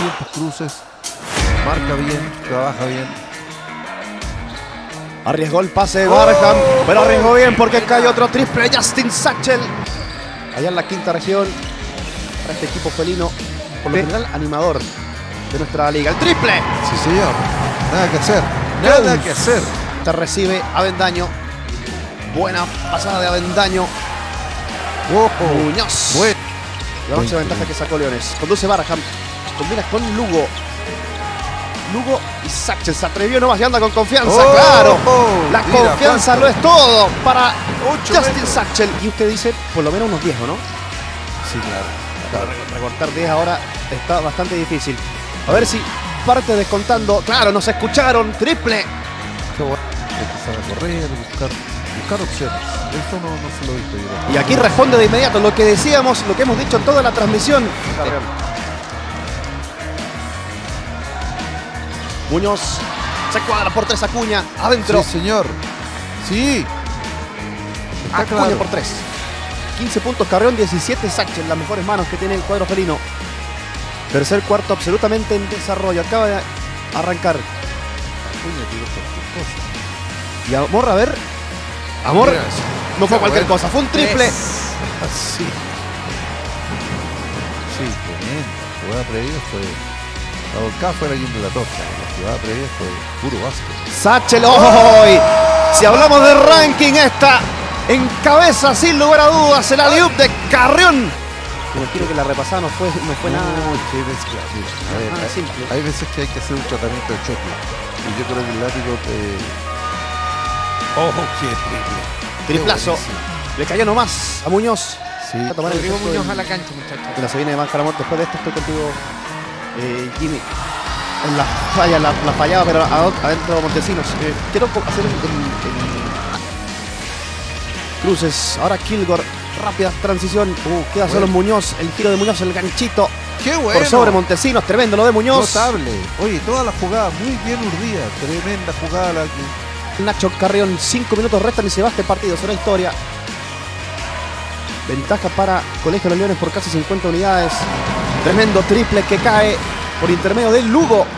tiempos cruces. Marca bien, trabaja bien. Arriesgó el pase de Barham, pero arriesgó bien porque cayó otro triple. Justin Satchel. Allá en la quinta región. Para este equipo felino, por lo general animador de nuestra liga. El triple. Sí, señor. Nada que hacer. Nada que hacer. Te recibe Avendaño. Buena pasada de Avendaño. Muñoz. Bueno. La máxima ventaja que sacó Leones. Conduce Barham. Combina con Lugo. Lugo y Satchel se atrevió nomás y anda con confianza, claro. La confianza lo es todo para Justin Satchel. Y usted dice por lo menos unos 10, ¿o no? Sí, claro. Recortar 10 ahora está bastante difícil. A ver si parte descontando. Claro, nos escucharon. Triple. Qué bueno. Empezar a correr, buscar opciones. Esto no se lo he visto yo. Y aquí responde de inmediato lo que decíamos, lo que hemos dicho toda la transmisión. Muñoz se cuadra por 3 Acuña. Adentro. Sí, señor. Sí. Está Acuña claro. por 3. 15 puntos Carrión, 17 Satchel. Las mejores manos que tiene el cuadro felino. Tercer cuarto absolutamente en desarrollo. Acaba de arrancar. Acuña tiró cualquier cosa. Y Amor, a ver. Amor. Mira, No fue cualquier bueno. cosa. Fue un triple. Así. Sí, tremendo. La jugada previa fue... La volcada fue la guinda de la torta. La jugada previa fue puro básquet. Satchel. ¡Oh! Si hablamos de ranking, esta encabeza sin lugar a dudas el alley-oop de Carrión. Imagino que la repasada no fue nada. Qué mezcla. Mira, a ver, Nada simple. hay veces que hay que hacer un tratamiento de choque. Y yo creo que el látigo te... ¡Oh, qué triple! Triplazo. Le cayó nomás a Muñoz. Sí. Va a tomar el Rodrigo gesto Muñoz del- a la cancha, muchachos. Mira, se viene de Banjar Amor. Después de esto estoy contigo, Jimmy. En la falla, la fallaba, pero adentro de Montesinos. Quiero hacer el cruces. Ahora Kilgore. Rápida transición. Queda solo Muñoz. El giro de Muñoz, el ganchito. ¡Qué bueno! Por sobre Montesinos. Tremendo lo de Muñoz. Notable. Oye, toda la jugada muy bien urdida. Tremenda jugada la que... Nacho Carrión, 5 minutos restan y se va este partido, será historia. Ventaja para Colegio de los Leones por casi 50 unidades. Tremendo triple que cae por intermedio de Lugo.